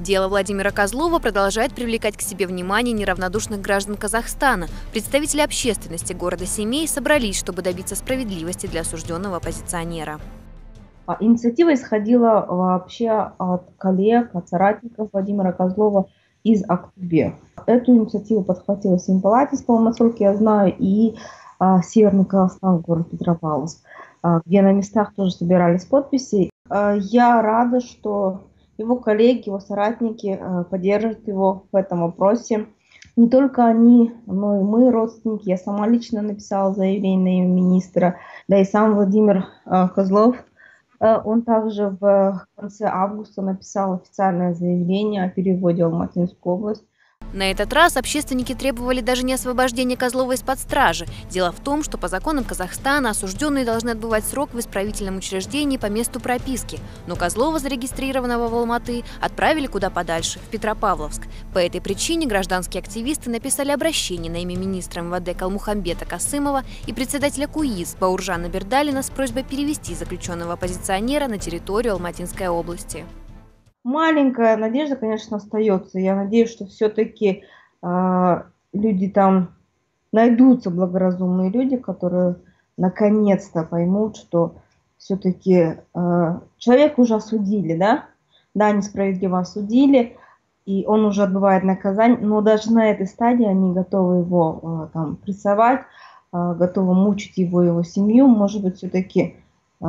Дело Владимира Козлова продолжает привлекать к себе внимание неравнодушных граждан Казахстана. Представители общественности города Семей собрались, чтобы добиться справедливости для осужденного оппозиционера. Инициатива исходила вообще от коллег, от соратников Владимира Козлова из Актобе. Эту инициативу подхватила Семипалатис, по-моему, насколько я знаю, и Северный Казахстан, город Петропавловск, где на местах тоже собирались подписи. Я рада, что его коллеги, его соратники поддерживают его в этом вопросе. Не только они, но и мы, родственники. Я сама лично написала заявление на имя министра, да и сам Владимир Козлов. Он также в конце августа написал официальное заявление о переводе в Алматинскую область. На этот раз общественники требовали даже не освобождения Козлова из-под стражи. Дело в том, что по законам Казахстана осужденные должны отбывать срок в исправительном учреждении по месту прописки. Но Козлова, зарегистрированного в Алматы, отправили куда подальше, в Петропавловск. По этой причине гражданские активисты написали обращение на имя министра МВД Калмухамбета Касымова и председателя КУИС Бауржана Бердалина с просьбой перевести заключенного оппозиционера на территорию Алматинской области. Маленькая надежда, конечно, остается. Я надеюсь, что все-таки люди там найдутся, благоразумные люди, которые наконец-то поймут, что все-таки человека уже осудили, да? Да, несправедливо осудили, и он уже отбывает наказание, но даже на этой стадии они готовы его там прессовать, готовы мучить его семью. Может быть, все-таки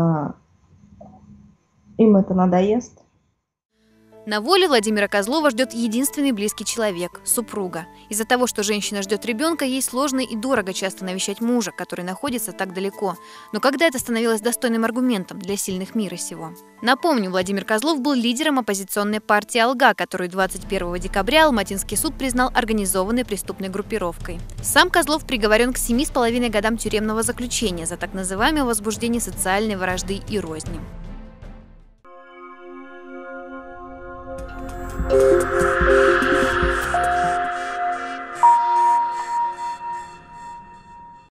им это надоест. На воле Владимира Козлова ждет единственный близкий человек – супруга. Из-за того, что женщина ждет ребенка, ей сложно и дорого часто навещать мужа, который находится так далеко. Но когда это становилось достойным аргументом для сильных мира сего? Напомню, Владимир Козлов был лидером оппозиционной партии «Алга», которую 21 декабря Алматинский суд признал организованной преступной группировкой. Сам Козлов приговорен к 7,5 годам тюремного заключения за так называемое возбуждение социальной вражды и розни.